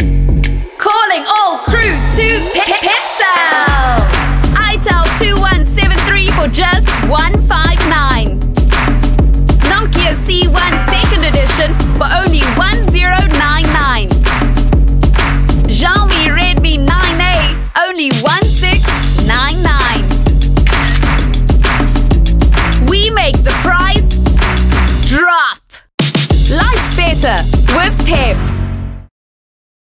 Calling all crew to PEP Cell. Itel 2173 for just 15